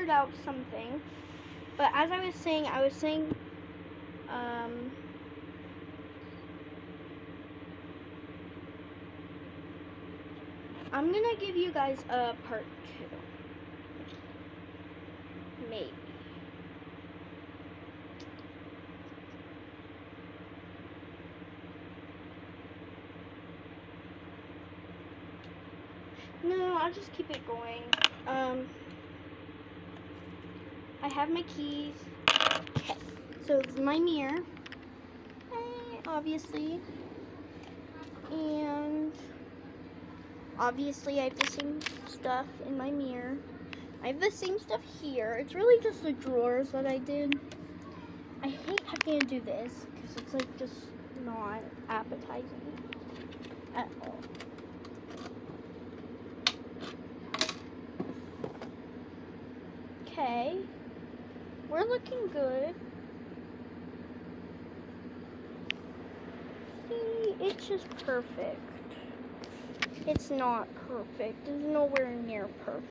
about something. But as I was saying, I'm gonna give you guys a part 2. Maybe. No, I'll just keep it going. I have my keys. Okay. So my mirror, obviously, and obviously I have the same stuff in my mirror. I have the same stuff here. It's really just the drawers that I did. I hate having to do this because it's like just not appetizing at all. Okay, we're looking good. See, it's just perfect. It's not perfect. It's nowhere near perfect.